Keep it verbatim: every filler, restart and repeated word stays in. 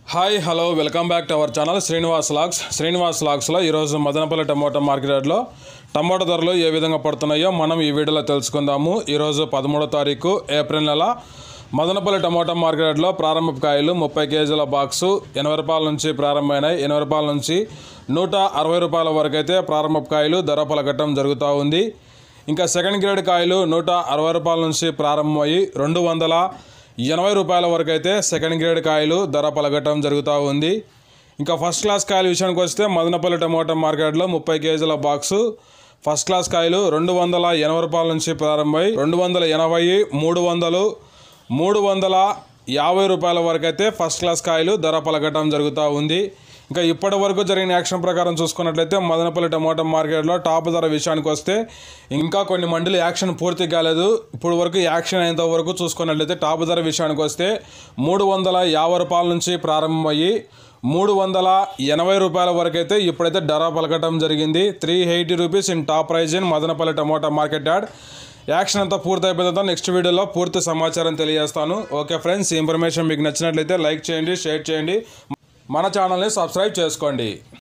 Hi hello welcome back to our channel Srinivas logs Srinivas లాగ్స్లో ఈరోజు Madanapalle tomato market యార్డ్లో tomato ధరలు ఏ విధంగా పడుతున్నాయో మనం ఈ వీడియోలో తెలుసుకుందాము. ఈరోజు పదమూడో తారీఖు ఏప్రిల్ నెల మదనపల్లి టమోటా మార్కెట్ యార్డ్లో ప్రారంభ కాయలు ముప్పై కేజీల బాక్సు ఎనభై రూపాయల నుంచి ప్రారంభమైనాయి. ఎనభై రూపాయల నుంచి నూట అరవై రూపాయల వరకు అయితే ప్రారంభ కాయలు ధర పలకటం జరుగుతూ ఉంది. ఇంకా సెకండ్ గ్రేడ్ కాయలు నూట అరవై రూపాయల నుంచి ప్రారంభమయ్యి రెండు వందల ఎనభై రూపాయల వరకు అయితే సెకండ్ గ్రేడ్ కాయలు ధర పలకటం జరుగుతూ ఉంది. ఇంకా ఫస్ట్ క్లాస్ కాయల విషయానికి వస్తే మదనపల్లి టమోటా మార్కెట్లో ముప్పై కేజీల బాక్సు ఫస్ట్ క్లాస్ కాయలు రెండు వందల ఎనభై రూపాయల నుంచి ప్రారంభమై రెండు వందల ఎనభై మూడు వందలు మూడు వందల యాభై రూపాయల వరకు అయితే ఫస్ట్ క్లాస్ కాయలు ధర పలకటం జరుగుతూ ఉంది. ఇంకా ఇప్పటి వరకు జరిగిన యాక్షన్ ప్రకారం చూసుకున్నట్లయితే మదనపల్లి టమోటా మార్కెట్లో టాప్ ధర విషయానికి వస్తే ఇంకా కొన్ని మండలి యాక్షన్ పూర్తి కాలేదు. ఇప్పుడు వరకు యాక్షన్ అయినంత వరకు చూసుకున్నట్లయితే టాప్ ధర విషయానికి వస్తే మూడు వందల యాభై రూపాయల నుంచి ప్రారంభమయ్యి మూడు వందల ఎనభై రూపాయల వరకు అయితే ఇప్పుడైతే ధర పలకటం జరిగింది. Three eighty rupees in top prize in Madanapalle tomato market yard. Auction అంతా పూర్తి అయిపోయిన తర్వాత నెక్స్ట్ వీడియోలో పూర్తి సమాచారం తెలియజేస్తాను. ఓకే ఫ్రెండ్స్, ఈ ఇన్ఫర్మేషన్ మీకు నచ్చినట్లయితే లైక్ చేయండి, షేర్ చేయండి, మన ఛానల్ని సబ్స్క్రైబ్ చేసుకోండి.